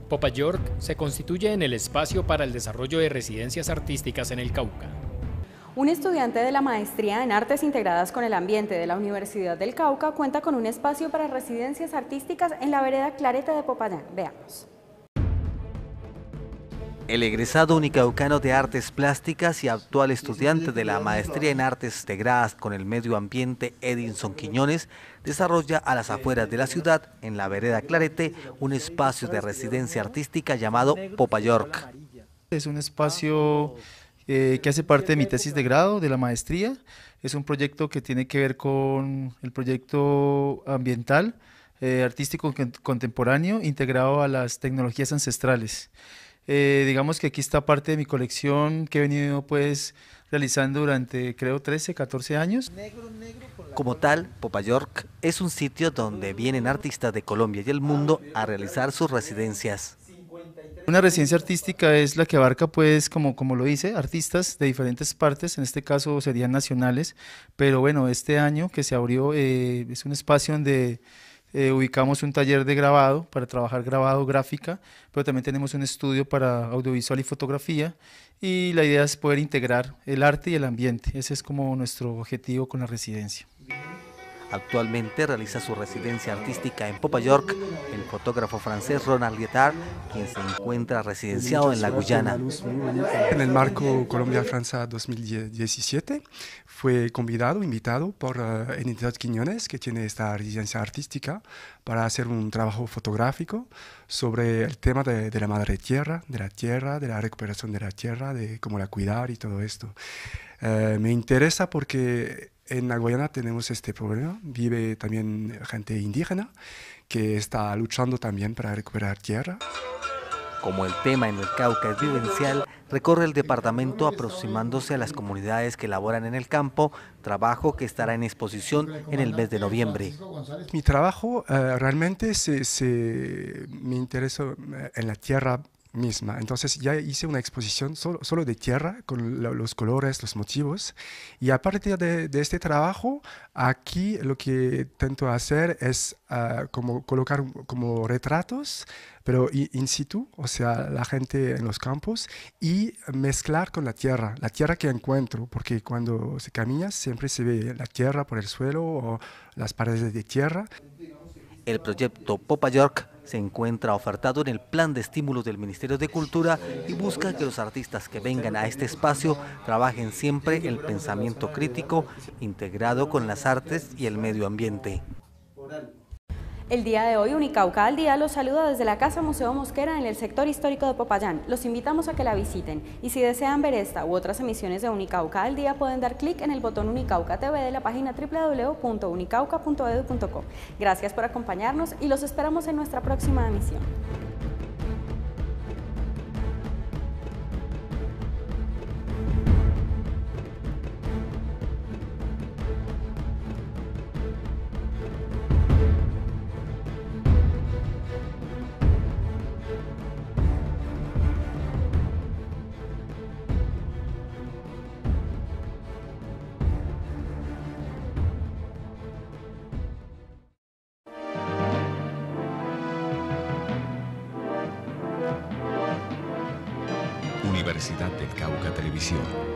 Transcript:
Popayork se constituye en el espacio para el desarrollo de residencias artísticas en el Cauca. Un estudiante de la Maestría en Artes Integradas con el Ambiente de la Universidad del Cauca cuenta con un espacio para residencias artísticas en la vereda Clarete de Popayán. Veamos. El egresado unicaucano de Artes Plásticas y actual estudiante de la Maestría en Artes Integradas con el Medio Ambiente, Edinson Quiñones, desarrolla a las afueras de la ciudad, en la vereda Clarete, un espacio de residencia artística llamado Popayork. Es un espacio que hace parte de mi tesis de grado de la maestría. Es un proyecto que tiene que ver con el proyecto ambiental, artístico contemporáneo, integrado a las tecnologías ancestrales. Digamos que aquí está parte de mi colección que he venido pues realizando durante creo 13, 14 años. Como tal, Popayork es un sitio donde vienen artistas de Colombia y el mundo a realizar sus residencias. Una residencia artística es la que abarca, pues, como lo dice, artistas de diferentes partes, en este caso serían nacionales, pero bueno, este año que se abrió es un espacio donde ubicamos un taller de grabado para trabajar grabado, gráfica, pero también tenemos un estudio para audiovisual y fotografía, y la idea es poder integrar el arte y el ambiente. Ese es como nuestro objetivo con la residencia. Actualmente realiza su residencia artística en Popayork el fotógrafo francés Ronald Lietard, quien se encuentra residenciado en la Guyana. En el marco Colombia-Francia 2017 fue invitado por Edinson Quiñones, que tiene esta residencia artística, para hacer un trabajo fotográfico sobre el tema de la madre tierra, de la recuperación de la tierra, de cómo la cuidar y todo esto. Me interesa porque en la Guayana tenemos este problema, vive también gente indígena que está luchando también para recuperar tierra. Como el tema en el Cauca es vivencial, recorre el departamento aproximándose a las comunidades que laboran en el campo, trabajo que estará en exposición en el mes de noviembre. Mi trabajo realmente me interesa en la tierra misma. Entonces ya hice una exposición solo de tierra, con los colores, los motivos, y a partir de este trabajo, aquí lo que intento hacer es como colocar como retratos, pero in situ, o sea, la gente en los campos, y mezclar con la tierra que encuentro, porque cuando se camina siempre se ve la tierra por el suelo o las paredes de tierra. El proyecto Popayork se encuentra ofertado en el Plan de Estímulos del Ministerio de Cultura y busca que los artistas que vengan a este espacio trabajen siempre el pensamiento crítico integrado con las artes y el medio ambiente. El día de hoy, Unicauca al Día los saluda desde la Casa Museo Mosquera en el sector histórico de Popayán. Los invitamos a que la visiten y si desean ver esta u otras emisiones de Unicauca al Día pueden dar clic en el botón Unicauca TV de la página www.unicauca.edu.co. Gracias por acompañarnos y los esperamos en nuestra próxima emisión. Universidad del Cauca Televisión.